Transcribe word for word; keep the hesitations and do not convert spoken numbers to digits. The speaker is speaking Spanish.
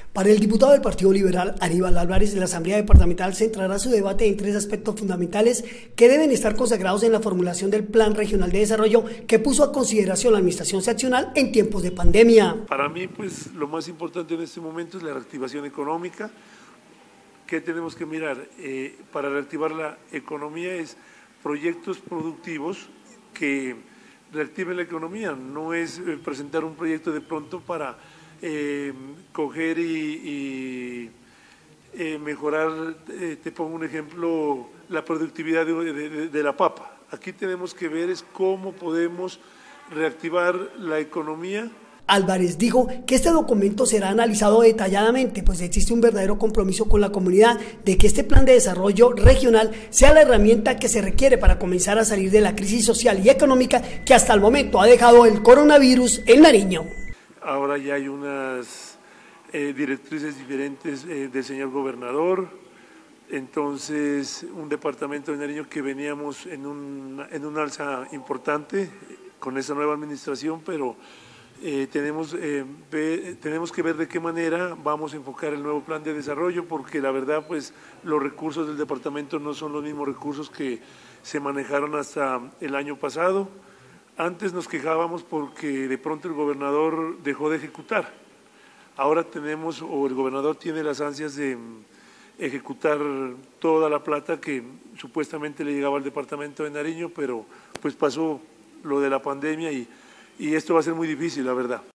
Para el diputado del Partido Liberal, Aníbal Álvarez, la Asamblea Departamental centrará su debate en tres aspectos fundamentales que deben estar consagrados en la formulación del Plan Regional de Desarrollo que puso a consideración la Administración Seccional en tiempos de pandemia. Para mí, pues, lo más importante en este momento es la reactivación económica. ¿Qué tenemos que mirar? Eh, para reactivar la economía es proyectos productivos que reactiven la economía, no es eh, presentar un proyecto de pronto para eh, coger y, y eh, mejorar, eh, te pongo un ejemplo, la productividad de, de, de la papa. Aquí tenemos que ver es cómo podemos reactivar la economía. Álvarez dijo que este documento será analizado detalladamente, pues existe un verdadero compromiso con la comunidad de que este plan de desarrollo regional sea la herramienta que se requiere para comenzar a salir de la crisis social y económica que hasta el momento ha dejado el coronavirus en Nariño. Ahora ya hay unas eh, directrices diferentes eh, del señor gobernador, entonces un departamento de Nariño que veníamos en un, en un alza importante con esa nueva administración, pero Eh, tenemos, eh, ve, tenemos que ver de qué manera vamos a enfocar el nuevo plan de desarrollo, porque la verdad pues los recursos del departamento no son los mismos recursos que se manejaron hasta el año pasado. Antes nos quejábamos porque de pronto el gobernador dejó de ejecutar. Ahora tenemos, o el gobernador tiene las ansias de ejecutar toda la plata que supuestamente le llegaba al departamento de Nariño, pero pues pasó lo de la pandemia y Y esto va a ser muy difícil, la verdad.